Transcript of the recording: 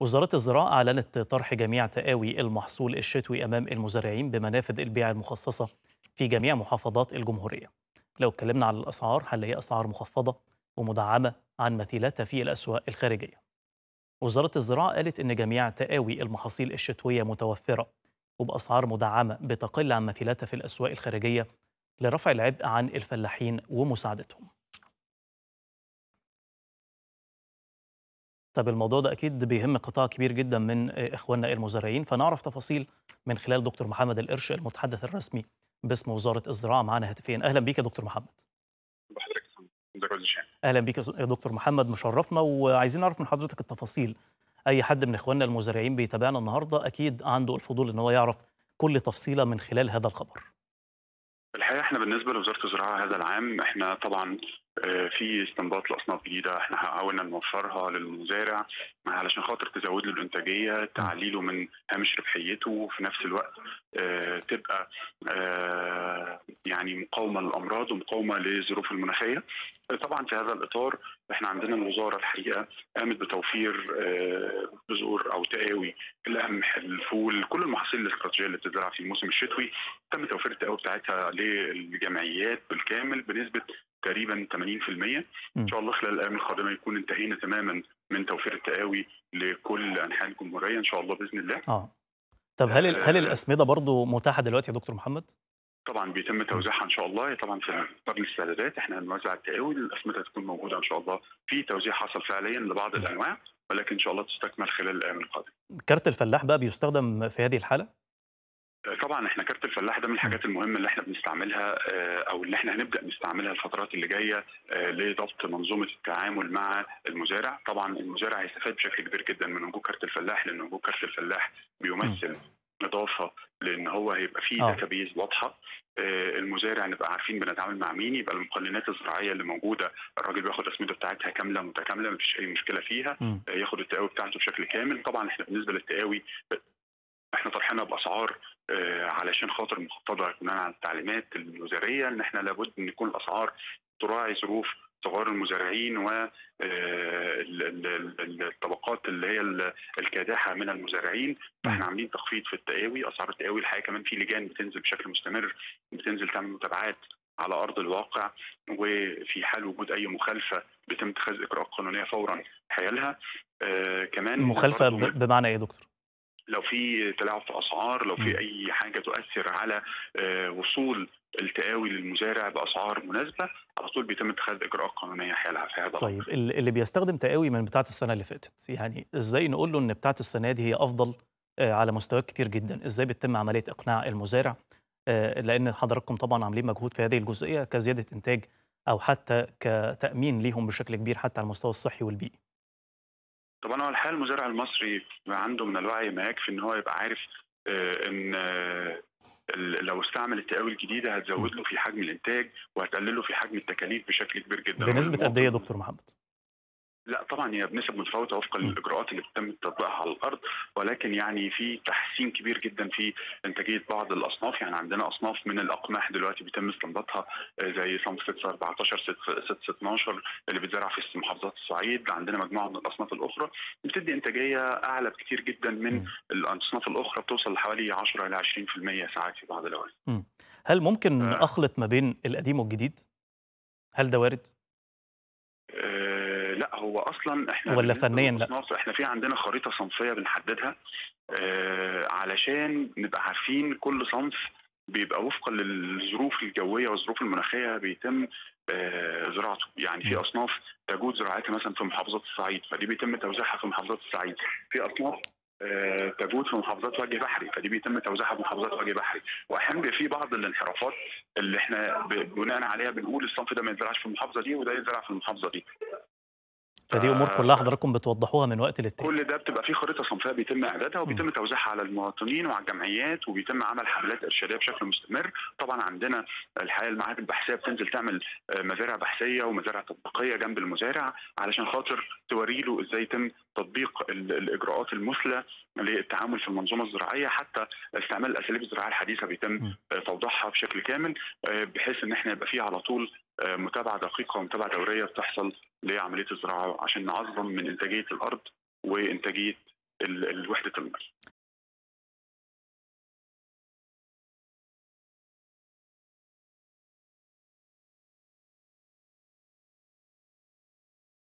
وزارة الزراعة أعلنت طرح جميع تقاوي المحصول الشتوي أمام المزارعين بمنافذ البيع المخصصة في جميع محافظات الجمهورية. لو اتكلمنا عن الأسعار هنلاقي أسعار مخفضة ومدعمة عن مثيلاتها في الأسواق الخارجية. وزارة الزراعة قالت إن جميع تقاوي المحاصيل الشتوية متوفرة وبأسعار مدعمة بتقل عن مثيلاتها في الأسواق الخارجية لرفع العبء عن الفلاحين ومساعدتهم. طب الموضوع ده أكيد بيهم قطاع كبير جدًا من إخواننا المزارعين، فنعرف تفاصيل من خلال دكتور محمد القرش المتحدث الرسمي باسم وزارة الزراعة معانا هاتفيًا. أهلًا بيك يا دكتور محمد. بحضرتك يا فندم. ده كل شيء. أهلًا بيك يا دكتور محمد، مشرفنا وعايزين نعرف من حضرتك التفاصيل. أي حد من إخواننا المزارعين بيتابعنا النهارده أكيد عنده الفضول إن هو يعرف كل تفصيلة من خلال هذا الخبر. الحقيقة احنا بالنسبة لوزارة الزراعة هذا العام احنا طبعا في استنباط لأصناف جديدة احنا حاولنا نوفرها للمزارع علشان خاطر تزود له الإنتاجية، إمم. تعليله من هامش ربحيته، وفي نفس الوقت تبقى يعني مقاومة للأمراض ومقاومة للظروف المناخية. طبعا في هذا الإطار احنا عندنا الوزارة الحقيقة قامت بتوفير بذور أو تقاوي القمح، الفول، كل المحاصيل الاستراتيجية اللي بتزرع في الموسم الشتوي. تم توفير التقاوي بتاعتها للجمعيات بالكامل بنسبة تقريبا 80%. ان إمم. شاء الله خلال الايام القادمه يكون انتهينا تماما من توفير التقاوي لكل انحاء الجمهوريه ان شاء الله باذن الله. آه. طب هل آه، الأسمدة برضه متاحة دلوقتي يا دكتور محمد؟ طبعا بيتم إمم. توزيعها ان شاء الله. طبعا في قبل الاستعدادات احنا هنوزع التقاوي، الاسمده هتكون موجوده ان شاء الله. في توزيع حصل فعليا لبعض إمم. الانواع، ولكن ان شاء الله تستكمل خلال الايام القادمه. كارت الفلاح بقى بيستخدم في هذه الحالة؟ طبعا احنا كارت الفلاح ده من إمم. الحاجات المهمه اللي احنا بنستعملها، او اللي احنا هنبدا نستعملها الفترات اللي جايه لضبط منظومه التعامل مع المزارع. طبعا المزارع هيستفاد بشكل كبير جدا من وجود كارت الفلاح، لان وجود كارت الفلاح إمم. بيمثل اضافه، لان هو هيبقى فيه آه. داتابيز واضحه. المزارع نبقى عارفين بنتعامل مع مين، يبقى المقننات الزراعيه اللي موجوده الراجل بياخد الاسمده بتاعتها كامله متكامله، مفيش اي مشكله فيها. إمم. ياخد التقاوي بتاعته بشكل كامل. طبعا احنا بالنسبه للتقاوي احنا طرحنا باسعار علشان خاطر مخفضه بناء على التعليمات الوزاريه، ان احنا لابد ان يكون الاسعار تراعي ظروف صغار المزارعين و الطبقات اللي هي الكادحه من المزارعين. إمم. فاحنا عاملين تخفيض في التقاوي، اسعار التقاوي. الحقيقه كمان في لجان بتنزل بشكل مستمر، بتنزل تعمل متابعات على ارض الواقع، وفي حال وجود اي مخالفه بيتم اتخاذ اجراءات قانونيه فورا حيالها. كمان مخالفة برضو بمعنى إيه يا دكتور؟ لو في تلاعب في اسعار، لو إمم. في اي حاجه تؤثر على وصول التقاوي للمزارع باسعار مناسبه، على طول بيتم اتخاذ اجراءات قانونيه حيالها في هذا طيب الامر. اللي بيستخدم تقاوي من بتاعة السنة اللي فاتت، يعني إزاي نقول له إن بتاعة السنة دي هي أفضل على مستويات كتير جدًا؟ إزاي بتتم عملية إقناع المزارع؟ لإن حضراتكم طبعًا عاملين مجهود في هذه الجزئية كزيادة إنتاج أو حتى كتأمين ليهم بشكل كبير حتى على المستوى الصحي والبيئي. طبعا هو الحقيقه المزارع المصري عنده من الوعي ما يكفي ان هو يبقى عارف ان لو استعمل التقاوي الجديده إمم. هتزود له في حجم الانتاج وهتقلل له في حجم التكاليف بشكل كبير جدا. بنسبة قد إيه يا والمواطن دكتور محمد؟ لا طبعا هي بنسب متفاوته وفقا إمم. للاجراءات اللي بتتم تطبيقها على الارض، ولكن يعني في تحسين كبير جدا في انتاجيه بعض الاصناف. يعني عندنا اصناف من الاقماح دلوقتي بيتم استنباطها زي صنف 6 14 6 12 اللي بيتزرع في محافظات الصعيد. عندنا مجموعه من الاصناف الاخرى بتدي انتاجيه اعلى بكتير جدا من إمم. الاصناف الاخرى، بتوصل لحوالي 10 الى 20% ساعات في بعض الاوقات. إمم. هل ممكن أخلط ما بين القديم والجديد؟ هل ده وارد لأ، هو أصلًا إحنا والّا بالنسبة فنيًا لأ؟ للأصناف إحنا في عندنا خريطة صنفية بنحددها علشان نبقى عارفين كل صنف بيبقى وفقًا للظروف الجوية والظروف المناخية بيتم زراعته. يعني في إمم. أصناف تجود زراعتها مثلًا في محافظات الصعيد، فدي بيتم توزيعها في محافظات الصعيد. في أصناف تجود في محافظات وجه بحري، فدي بيتم توزيعها في محافظات وجه بحري. وأحيانًا بيبقى في بعض الانحرافات اللي إحنا بناءً عليها بنقول الصنف ده ما يتزرعش في المحافظة دي وده يتزرع في المحافظة دي. فدي أمور كلها ف حضراتكم بتوضحوها من وقت للتاني. كل ده بتبقى في خريطة صنفية بيتم إعدادها إمم. وبيتم توزيعها على المواطنين وعلى الجمعيات، وبيتم عمل حملات إرشادية بشكل مستمر. طبعًا عندنا الحقيقة المعاهد البحثية بتنزل تعمل مزارع بحثية ومزارع تطبيقية جنب المزارع علشان خاطر تورّي له إزاي يتم تطبيق الإجراءات المثلى للتعامل في المنظومة الزراعية. حتى استعمال الأساليب الزراعية الحديثة بيتم إمم. توضيحها بشكل كامل، بحيث إن إحنا يبقى في على طول متابعة دقيقة ومتابعة دورية بتحصل لعملية الزراعة عشان نعظم من إنتاجية الأرض وإنتاجية وحده الميه.